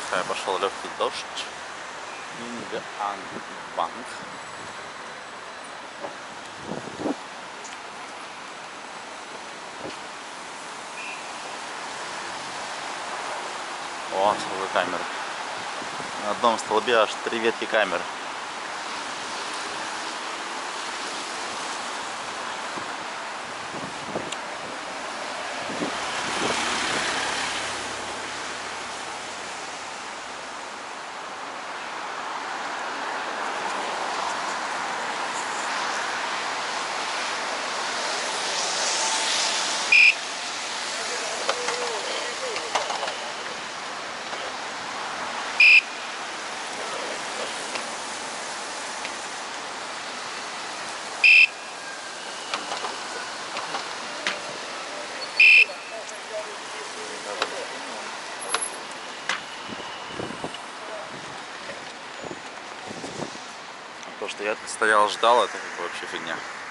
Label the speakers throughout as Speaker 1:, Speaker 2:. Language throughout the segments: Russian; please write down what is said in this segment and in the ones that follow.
Speaker 1: Пошел легкий дождь. Банк. О, целая камера. На одном столбе аж 3 ветки камер. То, что я стоял, ждал, это как бы вообще фигня.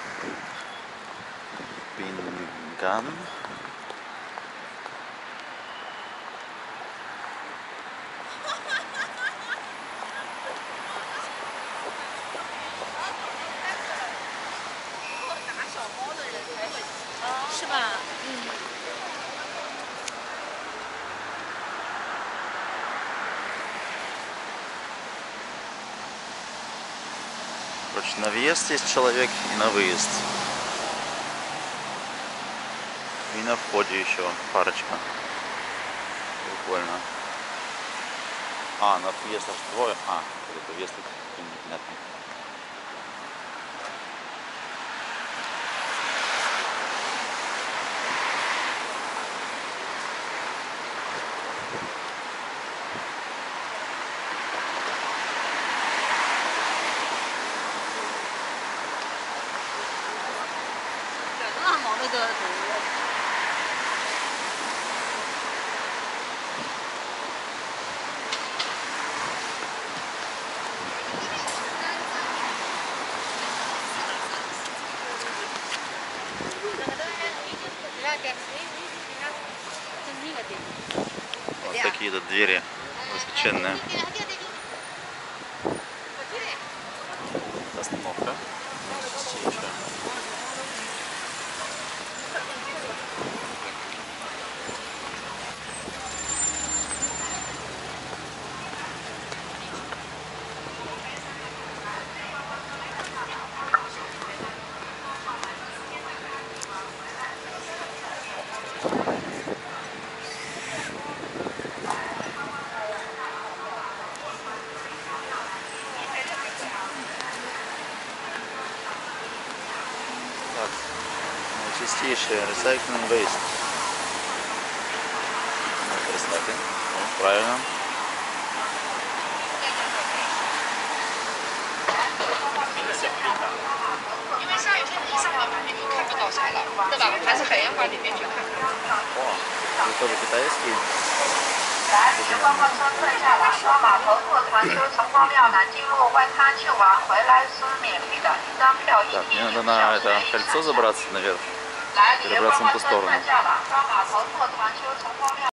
Speaker 1: Пинган. Короче, на въезд есть человек и на выезд. И на входе еще парочка. Прикольно. А, на въезд аж двое. А, это въезд непонятно. Вот такие-то двери высоченные. Остановка. Так, чистейшее recycling waste. Recycling. Ну, правильно. О, это тоже китайский.
Speaker 2: 来，旅游观光车退下来，到码头坐船修城隍庙南京路外滩去玩，回来是免费的，一张票1天1个小时。
Speaker 1: кольцо забраться наверх.
Speaker 2: 来，旅游观光车退下了，到码头坐船修城隍庙。